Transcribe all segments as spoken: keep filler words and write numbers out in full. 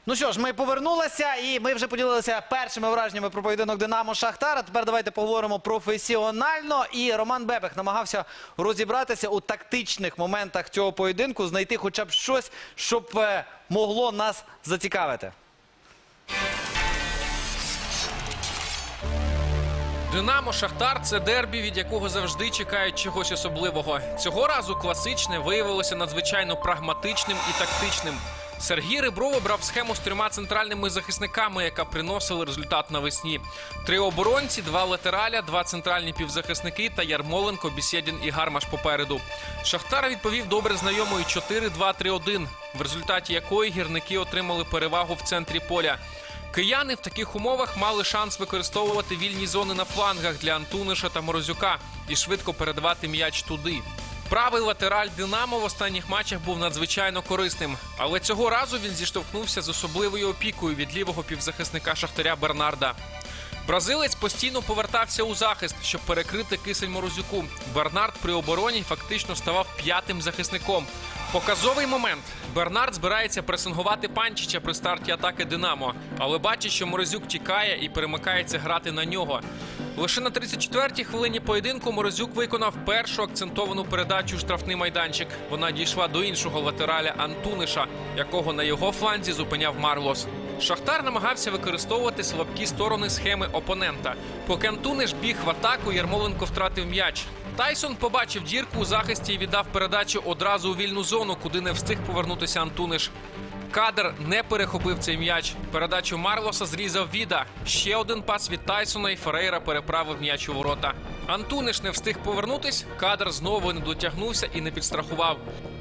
Ну що ж, ми повернулися і ми вже поділилися першими враженнями про поєдинок Динамо-Шахтар. А тепер давайте поговоримо професіонально. І Роман Бебех намагався розібратися у тактичних моментах цього поєдинку, знайти хоча б щось, щоб е, могло нас зацікавити. Динамо-Шахтар – це дербі, від якого завжди чекають чогось особливого. Цього разу класичне виявилося надзвичайно прагматичним і тактичним. Сергій Ребров обрав схему з трьома центральними захисниками, яка приносила результат навесні. Три оборонці, два латераля, два центральні півзахисники та Ярмоленко, Бєсєдін і Гармаш попереду. Шахтар відповів добре знайомою чотири два три один, в результаті якої гірники отримали перевагу в центрі поля. Кияни в таких умовах мали шанс використовувати вільні зони на флангах для Антуниша та Морозюка і швидко передавати м'яч туди. Правий латераль «Динамо» в останніх матчах був надзвичайно корисним. Але цього разу він зіштовхнувся з особливою опікою від лівого півзахисника Шахтаря Бернарда. Бразилець постійно повертався у захист, щоб перекрити кисель Морозюку. Бернард при обороні фактично ставав п'ятим захисником. Показовий момент. Бернард збирається пресингувати Панчича при старті атаки «Динамо». Але бачить, що Морозюк тікає і перемикається грати на нього. Лише на тридцять четвертій хвилині поєдинку Морозюк виконав першу акцентовану передачу у штрафний майданчик. Вона дійшла до іншого латераля Антуниша, якого на його фланзі зупиняв Марлос. Шахтар намагався використовувати слабкі сторони схеми опонента. Поки Антуниш біг в атаку, Ярмоленко втратив м'яч. Тайсон побачив дірку у захисті і віддав передачу одразу у вільну зону, куди не встиг повернутися Антуниш. Кадр не перехопив цей м'яч. Передачу Марлоса зрізав Віда. Ще один пас від Тайсона і Ферейра переправив м'яч у ворота. Антуниш не встиг повернутись, Кадр знову не дотягнувся і не підстрахував.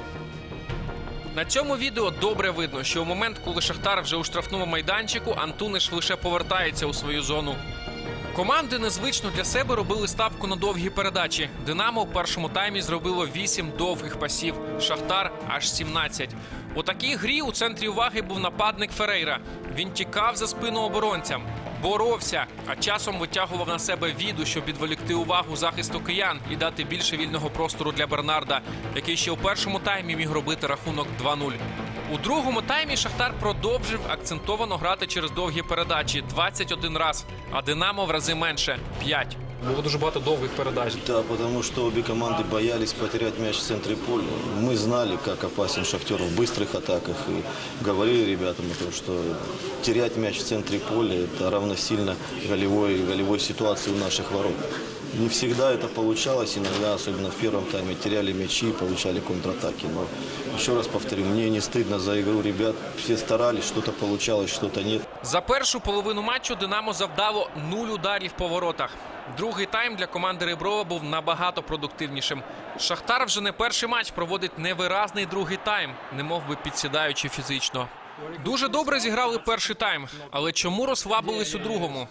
На цьому відео добре видно, що у момент, коли Шахтар вже у штрафному майданчику, Антуниш лише повертається у свою зону. Команди незвично для себе робили ставку на довгі передачі. «Динамо» в першому таймі зробило вісім довгих пасів, «Шахтар» – аж сімнадцять. У такій грі у центрі уваги був нападник Ферейра. Він тікав за спину оборонцям, боровся, а часом витягував на себе Віду, щоб відволікти увагу захисту киян і дати більше вільного простору для Бернарда, який ще у першому таймі міг робити рахунок два нуль. У другому таймі Шахтар продовжив акцентовано грати через довгі передачі – двадцять один раз, а «Динамо» в рази менше – п'ять. Було дуже багато довгих передач. Да, потому что обе команды боялись потерять мяч в центре поля. Мы знали, как опасен Шахтер в быстрых атаках. И говорили ребятам, что терять мяч в центре поля – это равносильно голевой, голевой ситуации у наших ворот. Не всегда это получалось, иногда, особенно в первом тайме, теряли мячи и получали контратаки. Но, еще раз повторю, мне не стыдно за игру ребят. Все старались, что-то получалось, что-то нет. За першу половину матчу «Динамо» завдало нуль ударів по воротах. Другий тайм для команди Реброва був набагато продуктивнішим. Шахтар вже не перший матч проводить невиразний другий тайм, немов би підсідаючи фізично. Дуже добре зіграли перший тайм, але чому розслабились у другому?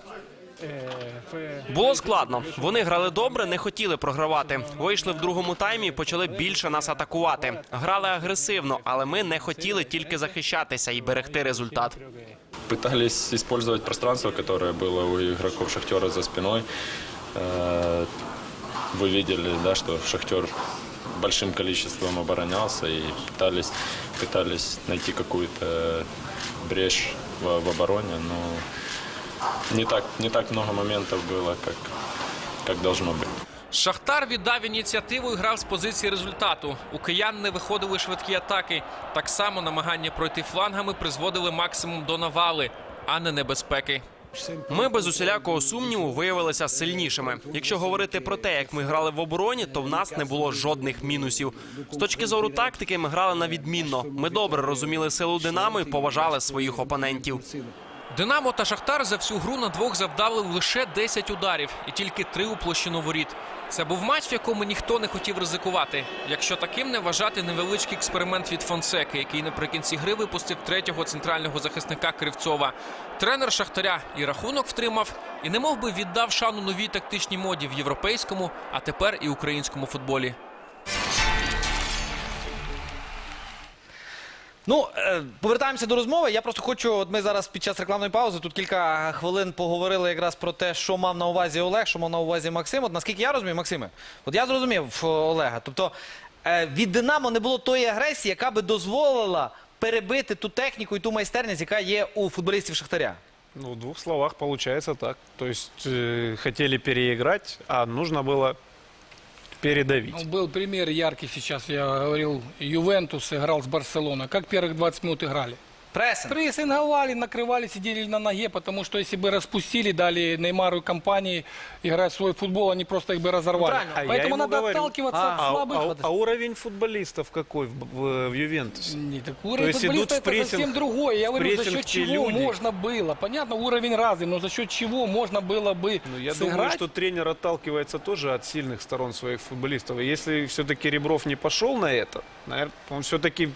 Було складно. Вони грали добре, не хотіли програвати. Вийшли в другому таймі і почали більше нас атакувати. Грали агресивно, але ми не хотіли тільки захищатися і берегти результат. Пытались использовать пространство, которое было у игроков «Шахтера» за спиной. Вы видели, да, что «Шахтер» большим количеством оборонялся и пытались, пытались найти какую-то брешь в, в обороне, но не так, не так много моментов было, как, как должно быть. Шахтар віддав ініціативу і грав з позиції результату. У киян не виходили швидкі атаки. Так само намагання пройти флангами призводили максимум до навали, а не небезпеки. Ми без усілякого сумніву виявилися сильнішими. Якщо говорити про те, як ми грали в обороні, то в нас не було жодних мінусів. З точки зору тактики ми грали на відмінно. Ми добре розуміли силу «Динамо» і поважали своїх опонентів. «Динамо» та «Шахтар» за всю гру на двох завдали лише десять ударів і тільки три у площину воріт. Це був матч, в якому ніхто не хотів ризикувати. Якщо таким не вважати невеличкий експеримент від Фонсеки, який наприкінці гри випустив третього центрального захисника Кривцова. Тренер «Шахтаря» і рахунок втримав, і немов би віддав шану новій тактичній моді в європейському, а тепер і українському футболі. Ну, повертаємося до розмови. Я просто хочу, от ми зараз під час рекламної паузи, тут кілька хвилин поговорили якраз про те, що мав на увазі Олег, що мав на увазі Максим. От наскільки я розумію, Максиме, от я зрозумів Олега, тобто від «Динамо» не було тої агресії, яка би дозволила перебити ту техніку і ту майстерність, яка є у футболістів Шахтаря? Ну, в двух словах получается так. То есть э, хотели переиграть, а нужно было передавить. Ну, был пример яркий сейчас, я говорил, Ювентус играл с Барселоной. Как первых двадцать минут играли? Пресинг. Прессинговали, накрывали, сидели на ноге, потому что если бы распустили, дали Неймару и компании играть в свой футбол, они просто их бы разорвали. правильно. А я Поэтому ему надо говорю. отталкиваться А, от А, слабых. а- а уровень футболистов какой в, в- в Ювентусе? Не, так То уровень есть футболиста идут в это прессинг- совсем другое. Я в говорю, за прессинг счет те чего люди. можно было. Понятно, уровень разный, но за счет чего можно было бы Ну, я сыграть. думаю, что тренер отталкивается тоже от сильных сторон своих футболистов. И если все-таки Ребров не пошел на это, наверное, он все-таки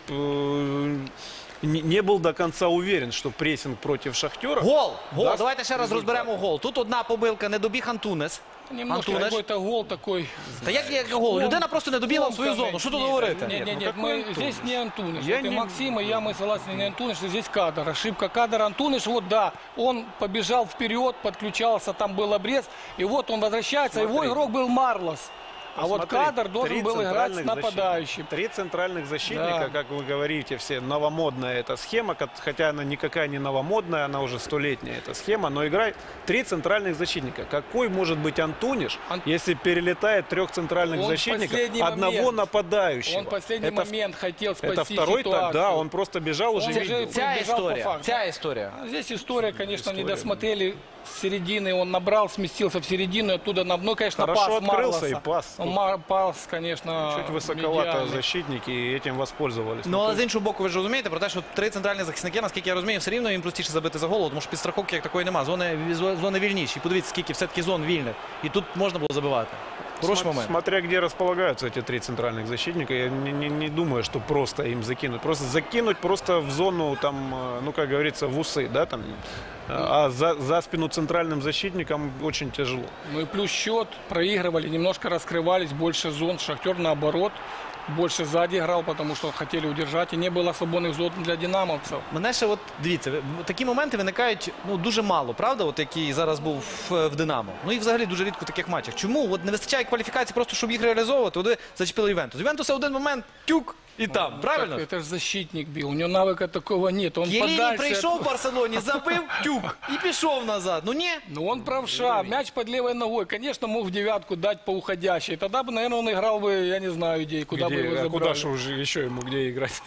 э, не, не был до конца уверен, что прессинг против Шахтера. Гол! Гол! даст Давайте ще раз результат. розберемо гол. Тут одна помилка, не добіг Антунес. Немножко Антунеш. какой-то гол такой. Та як, як гол? Людина просто не добігла в свою зону. Що тут говорити? Нет, нет, ну нет, какой мы, Антуниш? здесь не Антуниш. Я Вот и не- Максим, и я, мы согласны, не Антуниш, что здесь кадр. Ошибка кадра. Антуниш, вот да, он побежал вперед, подключался, там был обрез, и вот он возвращается, его Смотри. игрок был Марлос. А вот Смотри, кадр должен три был играть с центральных нападающим. защитника. Три центральных защитника, Да. как вы говорите, все новомодная эта схема, ко- хотя она никакая не новомодная, она уже столетняя эта схема, но играет три центральных защитника. Какой может быть Антуниш, Ан- если перелетает трех центральных Он в защитников, последний одного момент- нападающего? Он в последний это, момент хотел спасти это второй ситуацию. тогда, он просто бежал уже Он видел. уже- Ця Бежав по історія, факту. ця історія. А здесь история, конечно, не История, досмотрели с середины, он набрал, сместился в середину, оттуда, на, ну, конечно, Хорошо пас открылся Марлоса. и пас. Ну, Мар- пас, конечно, Чуть высоковато медиальный. защитники и этим воспользовались. Ну, але з іншого боку, ви ж розумієте про те, що три центральні захисники, наскільки я розумію, все рівно їм простіше забити за голову, тому що підстраховки як такої нема. Зони, зони вільніші. Подивіться, скільки все-таки зон вільних. І тут можна було забивати. Хороший Сма- момент. Смотря где располагаются эти три центральных защитника, я не, не- не думаю, что просто им закинуть. Просто закинуть просто в зону, там, э, ну, как говорится, в усы, да, там. А за, за спину центральным защитникам очень тяжело. Ну и плюс счет, проигрывали, немножко раскрывались, больше зон. Шахтер наоборот, больше сзади играл, потому что хотели удержать. И не было свободных зон для динамовцев. Мене ще, от, дивіться, ви- такі моменти виникають ну, дуже мало, правда, от який зараз був в, в Динамо. Ну і взагалі дуже рідко в таких матчах. Чому? От не вистачає кваліфікації просто, щоб їх реалізовувати. От ви зачепили Ювентус. Ювентуса один момент, тюк, і там, правильно? Так, это же защитник бил, у него навыка такого нет. Он Єліні подальше прийшов от- в Барселоні, забив, тюк, і пішов назад. Ну ні. Ну он правша, мяч под левой ногой. Конечно, мог в девятку дать по уходящей. Тогда бы, наверное, он играл бы, я не знаю, где, куда бы его Где- а забрали. куда же уже еще ему где играть?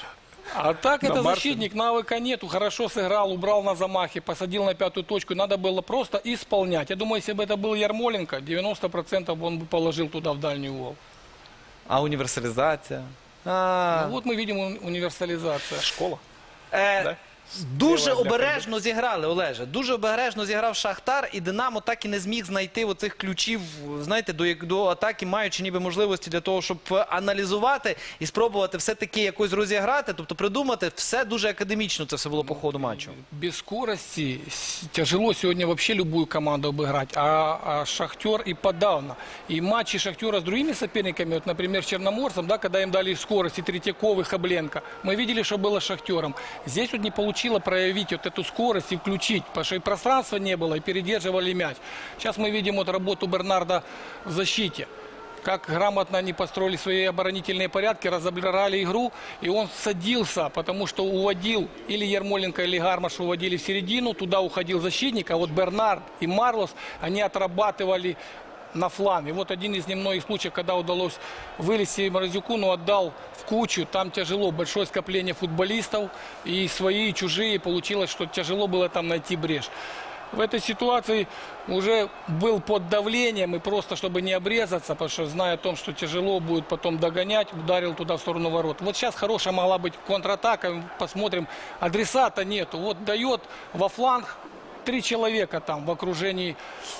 А так На это Марсе? защитник, навыка нету, хорошо сыграл, убрал на замахе, посадил на пятую точку. Надо было просто исполнять. Я думаю, если бы это был Ярмоленко, девяносто процентов он бы положил туда в дальний угол. А універсалізація? А, Ну, вот мы видим уни- универсализация. Школа. Е, Да? Дуже Для обережно зіграли, Олеже. Дуже обережно зіграв Шахтар, і Динамо так і не зміг знайти оцих ключів, знаєте, до, як- до атаки, маючи ніби можливості для того, щоб аналізувати і спробувати все-таки якось розіграти, тобто придумати. Все дуже академічно це все було по ходу матчу. Без скорости с- тяжело сегодня вообще любую команду обыграть, а, а Шахтер и подавно. И матчи Шахтера с другими соперниками, вот, например, с Черноморцем, да, когда им дали скорость и Третьяков, и Хабленко, мы видели, что было с Шахтером. Здесь вот не получилось проявить вот эту скорость и включить, потому что и пространства не было, и передерживали мяч. Сейчас мы видим вот работу Бернарда в защите. Как грамотно они построили свои оборонительные порядки, разобрали игру, и он садился, потому что уводил или Ермоленко, или Гармаш уводили в середину, туда уходил защитник, а вот Бернард и Марлос, они отрабатывали на фланге. Вот один из немногих случаев, когда удалось вылезти Морозюку, но отдал в кучу, там тяжело, большое скопление футболистов, и свои, и чужие, получилось, что тяжело было там найти брешь. В этой ситуации уже был под давлением, и просто, чтобы не обрезаться, потому что, зная о том, что тяжело будет потом догонять, ударил туда в сторону ворот. Вот сейчас хорошая могла быть контратака, посмотрим, адресата нету. Вот дает во фланг три человека там в окружении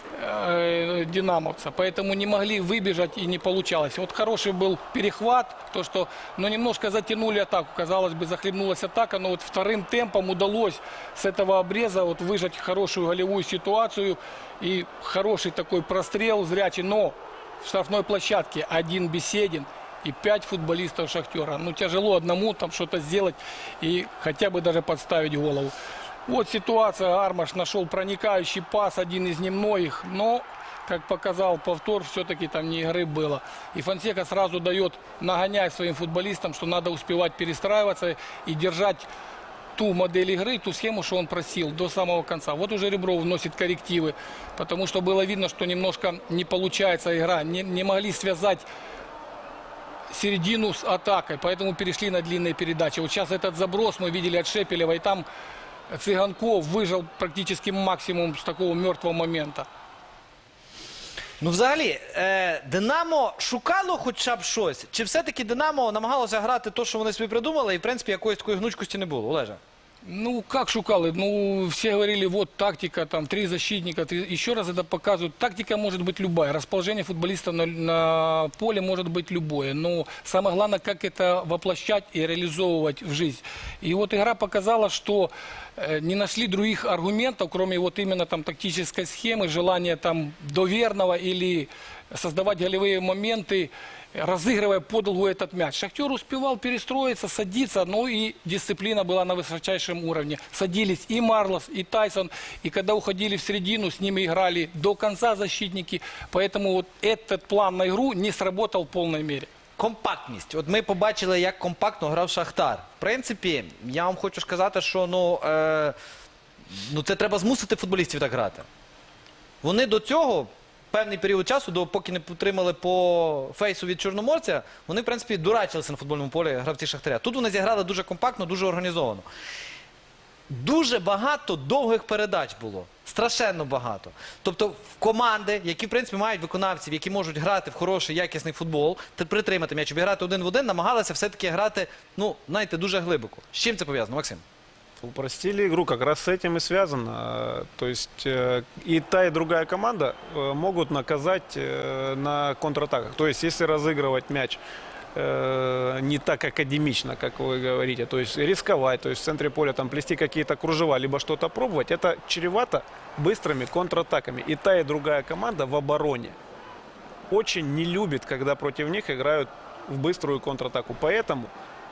э, динамовца, поэтому не могли выбежать и не получалось. Вот хороший был перехват, то что, но немножко затянули атаку, казалось бы, захлебнулась атака, но вот вторым темпом удалось с этого обреза вот выжать хорошую голевую ситуацию и хороший такой прострел зрячий, но в штрафной площадке один Беседин и пять футболистов Шахтера. Ну тяжело одному там что-то сделать и хотя бы даже подставить голову. Вот ситуация, Армаш нашел проникающий пас, один из немногих, но как показал повтор, все-таки там не игры было. И Фонсека сразу дает нагонять своим футболистам, что надо успевать перестраиваться и держать ту модель игры, ту схему, что он просил до самого конца. Вот уже Ребров вносит коррективы, потому что было видно, что немножко не получается игра, не, не могли связать середину с атакой, поэтому перешли на длинные передачи. Вот сейчас этот заброс мы видели от Шепелева, и там Цыганков выжил практически максимум с такого мертвого момента. Ну, взагалі, е, Динамо шукало хоча б щось? Чи все-таки Динамо намагалося грати те, що вони собі придумали, і, в принципі, якоїсь такої гнучкості не було? Олеже? Ну, как шукалы? Ну, все говорили, вот тактика, там, три защитника. Три... Еще раз это показывают. Тактика может быть любая. Расположение футболистов на, на поле может быть любое. Но самое главное, как это воплощать и реализовывать в жизнь. И вот игра показала, что э, не нашли других аргументов, кроме вот именно там тактической схемы, желания там доверного или создавать голевые моменты, разыгрывая подолгу этот мяч. Шахтер успевал перестроиться, садиться, но и дисциплина была на высочайшем уровне. Садились и Марлос, и Тайсон, и когда уходили в середину, с ними играли до конца защитники. Поэтому вот этот план на игру не сработал в полной мере. Компактність. От ми побачили, як компактно грав Шахтар. В принципі, я вам хочу сказати, що ну, е, ну це треба змусити футболістів так грати. Вони до цього певний період часу, до, поки не отримали по фейсу від Чорноморця, вони, в принципі, дурачилися на футбольному полі гравці Шахтаря. Тут вони зіграли дуже компактно, дуже організовано. Дуже багато довгих передач було. Страшенно багато. Тобто в команди, які, в принципі, мають виконавців, які можуть грати в хороший, якісний футбол, притримати м'яч, обіграти один в один, намагалися все-таки грати, ну, знаєте, дуже глибоко. З чим це пов'язано, Максим? Упростили игру, как раз с этим и связано. То есть э, и та, и другая команда э, могут наказать э, на контратаках. То есть если разыгрывать мяч э, не так академично, как вы говорите, то есть рисковать, то есть в центре поля там плести какие-то кружева, либо что-то пробовать, это чревато быстрыми контратаками. И та, и другая команда в обороне очень не любит, когда против них играют в быструю контратаку. Поэтому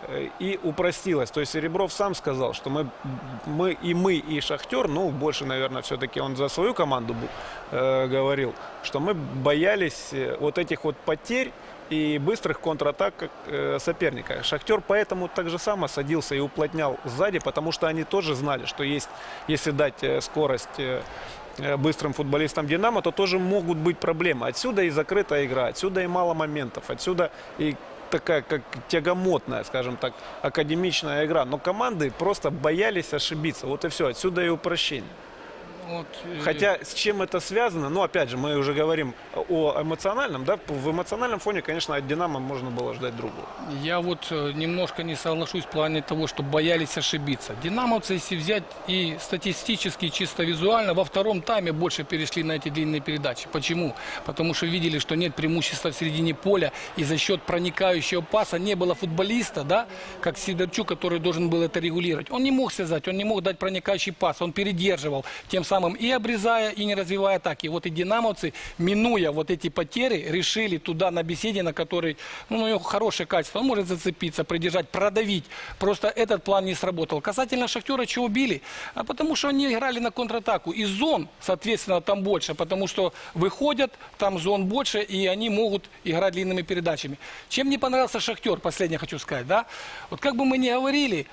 и упростилось. То есть Ребров сам сказал, что мы, мы и мы, и Шахтер, ну, больше, наверное, все-таки он за свою команду э, говорил, что мы боялись вот этих вот потерь и быстрых контратак э, соперника. Шахтер поэтому так же само садился и уплотнял сзади, потому что они тоже знали, что есть, если дать э, скорость э, быстрым футболистам Динамо, то тоже могут быть проблемы. Отсюда и закрытая игра, отсюда и мало моментов, отсюда и такая, как тягомотная, скажем так, академичная игра. Но команды просто боялись ошибиться. Вот и все. Отсюда и упрощение. Вот, Хотя с чем это связано, ну, опять же, мы уже говорим о эмоциональном, да, в эмоциональном фоне, конечно, от «Динамо» можно было ждать другого. Я вот немножко не соглашусь в плане того, что боялись ошибиться. Динамовцы, если взять и статистически, чисто визуально, во втором тайме больше перешли на эти длинные передачи. Почему? Потому что видели, что нет преимущества в середине поля, и за счет проникающего паса не было футболиста, да, как Сидорчук, который должен был это регулировать. Он не мог связать, он не мог дать проникающий пас, он передерживал, тем самым и обрезая, и не развивая атаки. Вот и динамовцы, минуя вот эти потери, решили туда на беседе, на который, ну, у него хорошее качество, он может зацепиться, придержать, продавить. Просто этот план не сработал. Касательно Шахтера, чего били? А потому что они играли на контратаку. И зон, соответственно, там больше, потому что выходят, там зон больше, и они могут играть длинными передачами. Чем мне понравился Шахтер, последнее хочу сказать, да? Вот как бы мы ни говорили,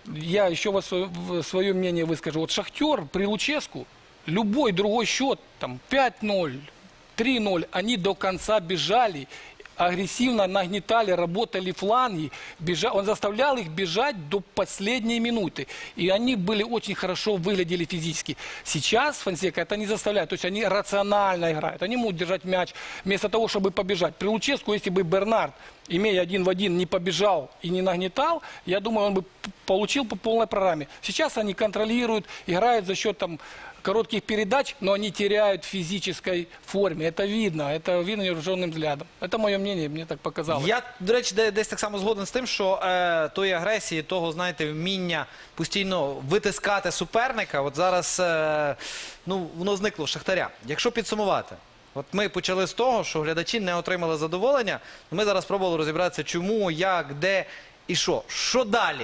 я еще вас свое мнение выскажу. Вот Шахтер при Луческу, любой другой счет, там пять ноль, три ноль, они до конца бежали, агрессивно нагнетали, работали фланги, бежа... он заставлял их бежать до последней минуты. И они были очень хорошо, выглядели физически. Сейчас Фонсека это не заставляет, то есть они рационально играют, они могут держать мяч вместо того, чтобы побежать. При Луческу, если бы Бернард, имея один в один, не побежал и не нагнетал, я думаю, он бы получил по полной программе. Сейчас они контролируют, играют за счет там коротких передач, но они теряют в физической форме. Это видно, это видно невооруженным взглядом. Это мое мнение, мне так показалось. Я, до речі, де- десь так само згоден з тим, що е, тої агресії, того, знаєте, вміння постійно витискати суперника, от зараз, е, ну, воно зникло в Шахтаря. Якщо підсумувати, от ми почали з того, що глядачі не отримали задоволення, ми зараз спробували розібратися, чому, як, де і що. Що далі?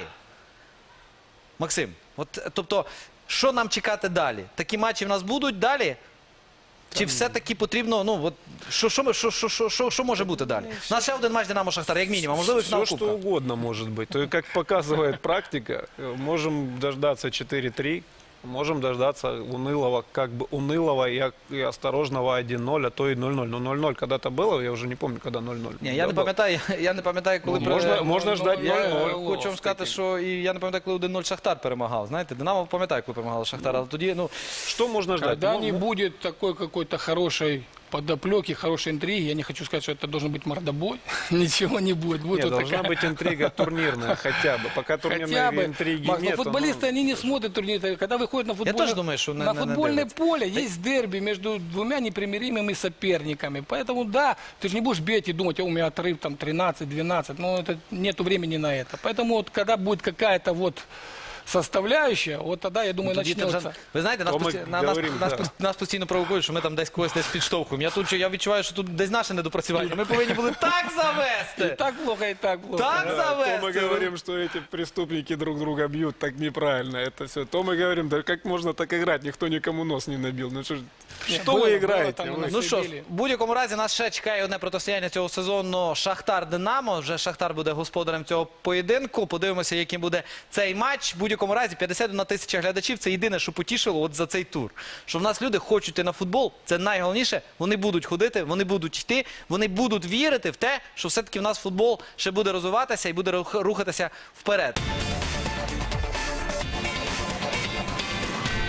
Максим, от, тобто, що нам чекати далі? Такі матчі в нас будуть далі? Чи все-таки потрібно, ну, от, що, що, що, що, що, що, що може бути далі? У нас ще один матч Динамо Шахтар, як мінімум, можливо, фінал Все, Кубка. что угодно может быть. То есть, как показывает практика, э, можем дождаться четыре-три, можем дождаться унылого, как бы унылого и, и осторожного один-ноль, а то и ноль-ноль. Ну, ноль-ноль когда-то было, я уже не помню, когда ноль-ноль. Ні, я не Было. пам'ятаю, я не пам'ятаю, коли... Ну, при- можна- можна ну, ждати я нуль-нуль. Хочу вам сказати, що і я не пам'ятаю, коли один-нуль Шахтар перемагав. Знаєте, Динамо пам'ятаю, коли перемагав Шахтар, але тоді, ну, Что можно ждать? Когда Ну, не ну, будет такой какой-то хорошей подоплеки, хорошей интриги, я не хочу сказать, что это должен быть мордобой, ничего не будет. Будет Нет, вот должна такая- быть интрига турнирная хотя бы. Пока турнирной Хотя бы, интриги Макс, но нет. футболисты, они не смотрят турнир. Когда выходят на футбольное, тоже думаю, что на- на на- на футбольное дерби. поле, есть дерби между двумя непримиримыми соперниками. Поэтому, да, ты же не будешь бить и думать, «О, у меня отрыв там тринадцать-двенадцать. Но это, нету времени на это. Поэтому, вот, когда будет какая-то вот составляющая, вот тогда, я думаю, тоді ти вже... начнется. Ви знаєте, нас, То ми постійно, на- нас, говоримо, нас, да. пос- нас постійно провокують, що ми там десь когось десь підштовхуємо. Я тут, я відчуваю, що тут десь наше недопрацювання. Ми повинні були так И завести! так плохо, и так плохо. Так Да, то мы завести! говорим, что эти преступники друг друга бьют, так неправильно это все. То мы говорим, да как можно так играть, никто никому нос не набил. Ну что, ж- Не, что было- вы было играете? там у Вы? нас Ну що ж, сиділи. в будь-якому разі нас ще чекає одне протистояння цього сезону Шахтар-Динамо. Вже Шахтар буде господарем цього поєдинку. Подивимося, яким буде цей матч. В будь-якому разі п'ятдесят одна тисяча глядачів. Це єдине, що потішило от за цей тур. Що в нас люди хочуть йти на футбол. Це найголовніше. Вони будуть ходити, вони будуть йти, вони будуть вірити в те, що все-таки в нас футбол ще буде розвиватися і буде рух- рухатися вперед.